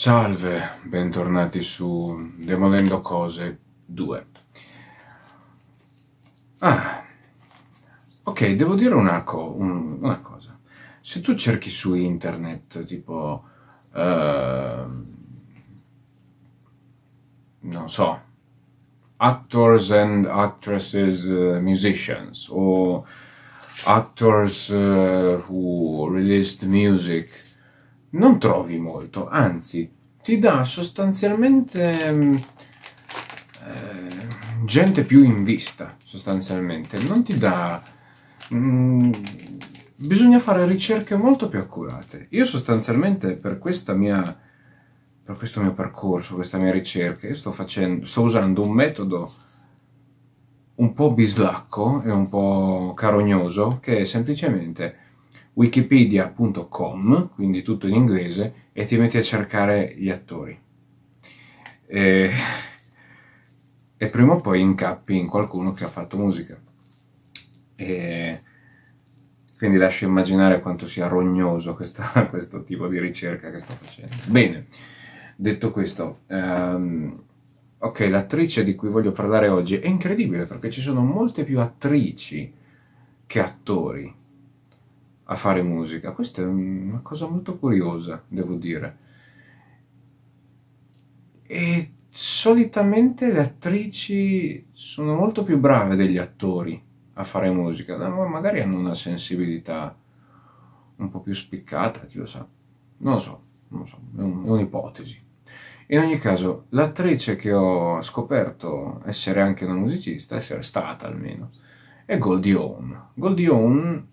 Salve, bentornati su Demolendo Cose 2. Ok, devo dire una cosa. Se tu cerchi su internet, tipo, non so, actors and actresses, musicians, o actors who released music, non trovi molto, anzi, ti dà sostanzialmente gente più in vista, sostanzialmente, non ti dà... bisogna fare ricerche molto più accurate. Io sostanzialmente per questo mio percorso, questa mia ricerca, io sto usando un metodo un po' bislacco e un po' carognoso, che è semplicemente wikipedia.com, quindi tutto in inglese, e ti metti a cercare gli attori. E prima o poi incappi in qualcuno che ha fatto musica. E quindi lascio immaginare quanto sia rognoso questo tipo di ricerca che sto facendo. Bene, detto questo, ok, l'attrice di cui voglio parlare oggi è incredibile perché ci sono molte più attrici che attori a fare musica. Questa è una cosa molto curiosa, devo dire. E solitamente le attrici sono molto più brave degli attori a fare musica, ma magari hanno una sensibilità un po' più spiccata, chi lo sa. Non lo so, è un'ipotesi. In ogni caso, l'attrice che ho scoperto essere anche una musicista, essere stata almeno, è Goldie Hawn. Goldie Hawn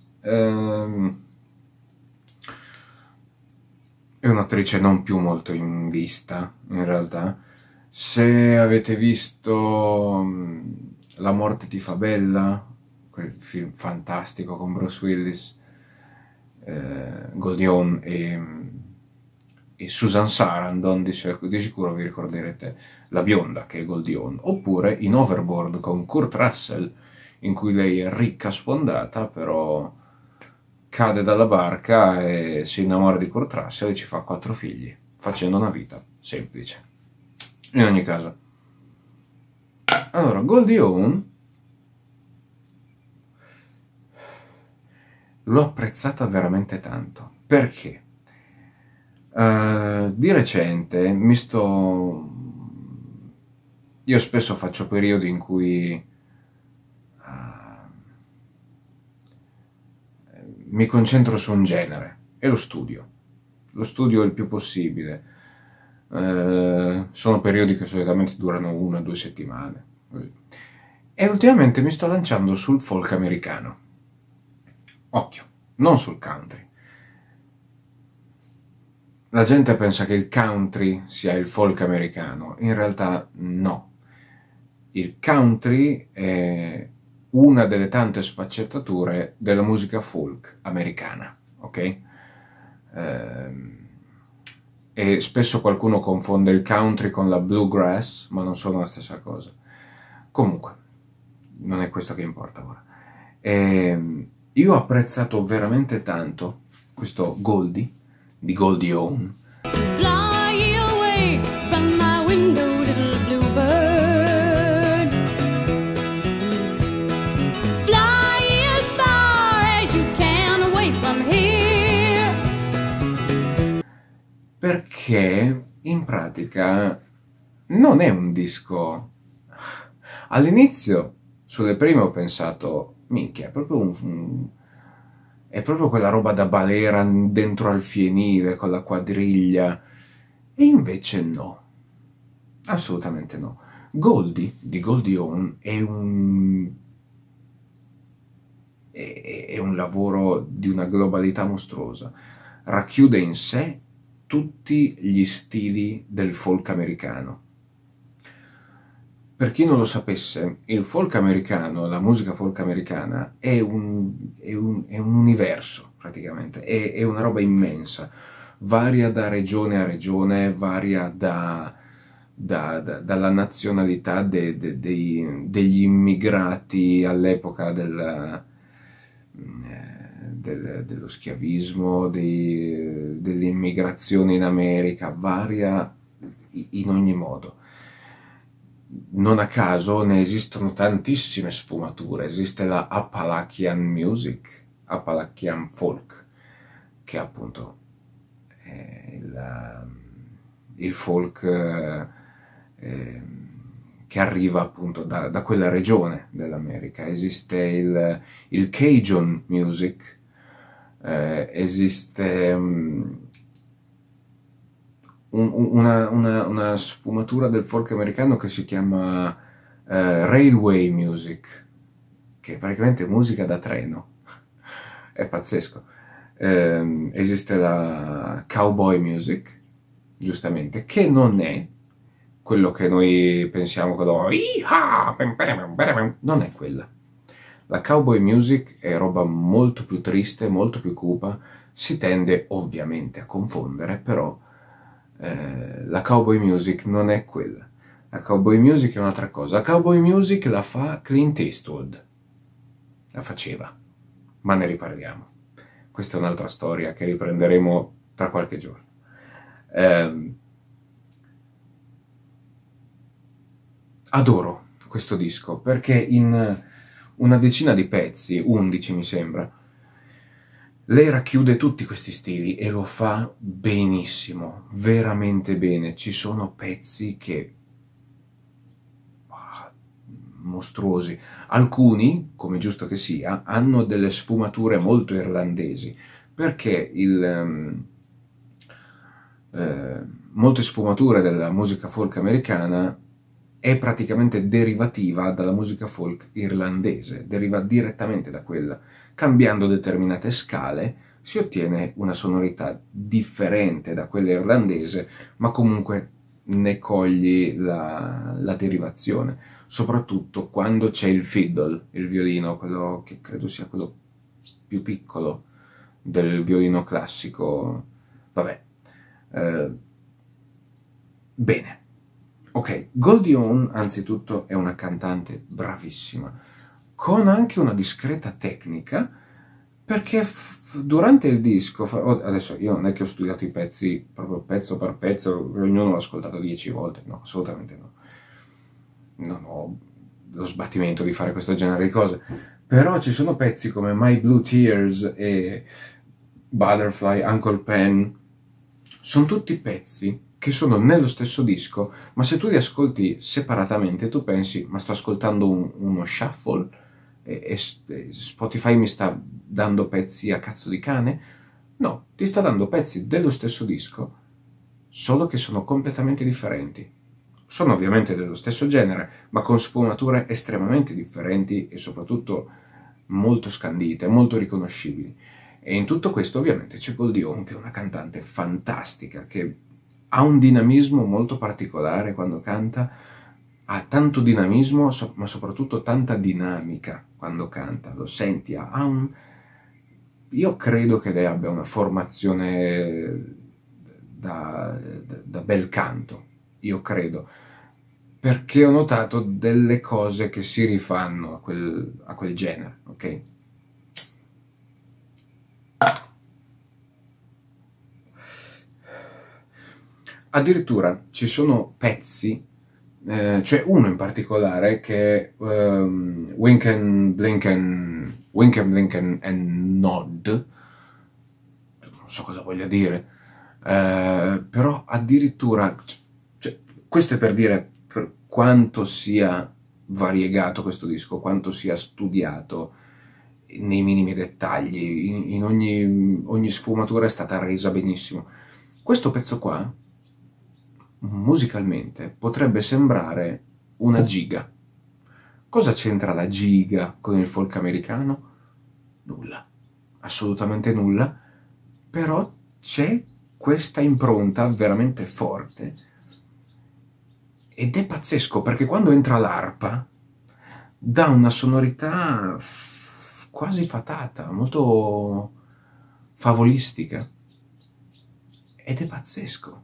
è un'attrice non più molto in vista, in realtà. Se avete visto La morte ti fa bella, quel film fantastico con Bruce Willis, Goldie Hawn e Susan Sarandon, di sicuro vi ricorderete la bionda che è Goldie Hawn, oppure in Overboard con Kurt Russell, in cui lei è ricca sfondata, però cade dalla barca e si innamora di Kurt Russell e ci fa 4 figli, facendo una vita semplice. In ogni caso, allora, Goldie Hawn l'ho apprezzata veramente tanto. Perché? Di recente io spesso faccio periodi in cui mi concentro su un genere e lo studio il più possibile. Sono periodi che solitamente durano 1 o 2 settimane. Così. E ultimamente mi sto lanciando sul folk americano. Occhio, non sul country. La gente pensa che il country sia il folk americano, in realtà no. Il country è una delle tante sfaccettature della musica folk americana, ok? E spesso qualcuno confonde il country con la bluegrass, ma non sono la stessa cosa. Comunque, non è questo che importa ora. Io ho apprezzato veramente tanto questo Goldie, di Goldie Hawn. Fly away from my window, little bluebird. Fly as far as you can away from here. Perché in pratica non è un disco. All'inizio, sulle prime ho pensato, minchia, è proprio è proprio quella roba da balera dentro al fienile con la quadriglia. E invece no, assolutamente no. Goldie, di Goldie Hawn, è un lavoro di una globalità mostruosa. Racchiude in sé tutti gli stili del folk americano. Per chi non lo sapesse, il folk americano, la musica folk americana, è un universo, praticamente, è una roba immensa. Varia da regione a regione, varia dalla nazionalità degli immigrati all'epoca dello schiavismo, dell'immigrazione in America, varia in ogni modo. Non a caso ne esistono tantissime sfumature. Esiste la Appalachian Music, Appalachian Folk, che appunto è il folk che arriva appunto da quella regione dell'America. Esiste il Cajun Music, esiste una sfumatura del folk americano che si chiama Railway Music, che è praticamente musica da treno. È pazzesco. Esiste la Cowboy Music, giustamente, che non è quello che noi pensiamo quando non è quella. La Cowboy Music è roba molto più triste, molto più cupa, si tende ovviamente a confondere, però la Cowboy Music non è quella. La Cowboy Music è un'altra cosa. La Cowboy Music la fa Clint Eastwood. La faceva, ma ne riparliamo. Questa è un'altra storia che riprenderemo tra qualche giorno. Adoro questo disco perché in una decina di pezzi, 11 mi sembra, lei racchiude tutti questi stili e lo fa benissimo, veramente bene. Ci sono pezzi che mostruosi. Alcuni, come giusto che sia, hanno delle sfumature molto irlandesi, perché molte sfumature della musica folk americana è praticamente derivativa dalla musica folk irlandese, deriva direttamente da quella. Cambiando determinate scale si ottiene una sonorità differente da quella irlandese, ma comunque ne cogli la derivazione, soprattutto quando c'è il fiddle, il violino, quello che credo sia quello più piccolo del violino classico. Vabbè. Bene. Ok, Goldie Hawn anzitutto è una cantante bravissima, con anche una discreta tecnica, perché durante il disco, adesso io non è che ho studiato i pezzi proprio pezzo per pezzo, ognuno l'ho ascoltato 10 volte, no, assolutamente no. Non ho lo sbattimento di fare questo genere di cose, però ci sono pezzi come My Blue Tears e Butterfly, Uncle Pen, sono tutti pezzi che sono nello stesso disco, ma se tu li ascolti separatamente tu pensi, ma sto ascoltando uno shuffle e Spotify mi sta dando pezzi a cazzo di cane? No, ti sta dando pezzi dello stesso disco, solo che sono completamente differenti. Sono ovviamente dello stesso genere, ma con sfumature estremamente differenti e soprattutto molto scandite, molto riconoscibili. E in tutto questo ovviamente c'è Goldie Hawn, che è una cantante fantastica, che ha un dinamismo molto particolare quando canta, ha tanto dinamismo, ma soprattutto tanta dinamica quando canta, lo senti, io credo che lei abbia una formazione da bel canto, io credo, perché ho notato delle cose che si rifanno a quel genere, ok? Addirittura ci sono pezzi, cioè uno in particolare che è Wink and Blink and Nod, non so cosa voglia dire, però addirittura, cioè, questo è per dire per quanto sia variegato questo disco, quanto sia studiato nei minimi dettagli, in ogni sfumatura è stata resa benissimo. Questo pezzo qua, musicalmente, potrebbe sembrare una giga. Cosa c'entra la giga con il folk americano? Nulla, assolutamente nulla, però c'è questa impronta veramente forte ed è pazzesco perché quando entra l'arpa dà una sonorità quasi fatata, molto favolistica ed è pazzesco.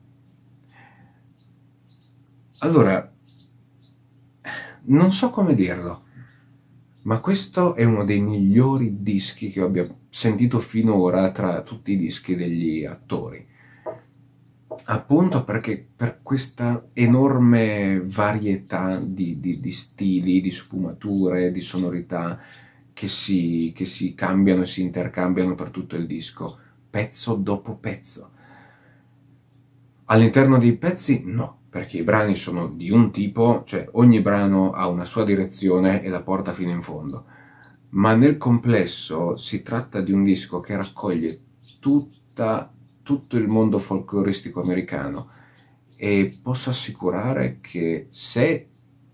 Allora, non so come dirlo, Ma questo è uno dei migliori dischi che io abbia sentito finora tra tutti i dischi degli attori. Appunto perché per questa enorme varietà di stili, di sfumature, di sonorità che si cambiano e si intercambiano per tutto il disco, pezzo dopo pezzo. All'interno dei pezzi no, perché i brani sono di un tipo, cioè ogni brano ha una sua direzione e la porta fino in fondo, ma nel complesso si tratta di un disco che raccoglie tutto il mondo folcloristico americano, e posso assicurare che se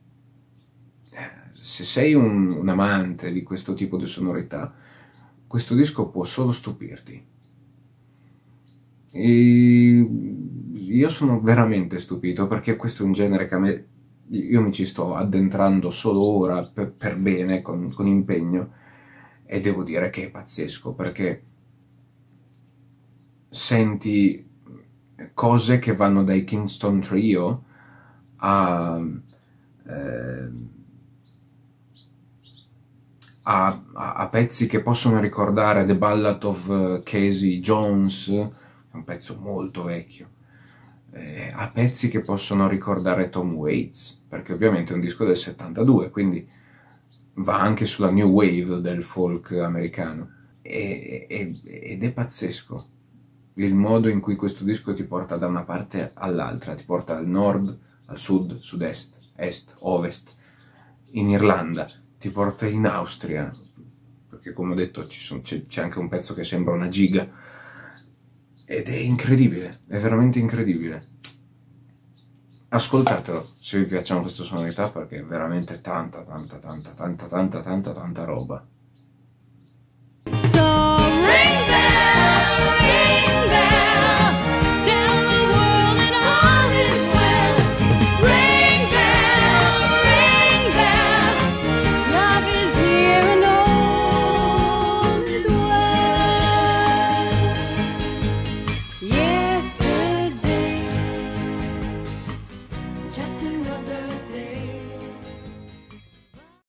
sei un amante di questo tipo di sonorità, questo disco può solo stupirti. E io sono veramente stupito, perché questo è un genere che io mi ci sto addentrando solo ora per bene, con impegno, e devo dire che è pazzesco, perché senti cose che vanno dai Kingston Trio a pezzi che possono ricordare The Ballad of Casey Jones, un pezzo molto vecchio, a pezzi che possono ricordare Tom Waits, perché ovviamente è un disco del 72, quindi va anche sulla new wave del folk americano, ed è pazzesco il modo in cui questo disco ti porta da una parte all'altra, ti porta al nord, al sud, sud-est, est, ovest, in Irlanda, ti porta in Austria, perché come ho detto c'è anche un pezzo che sembra una giga, ed è incredibile, è veramente incredibile. Ascoltatelo se vi piacciono queste sonorità, perché è veramente tanta roba.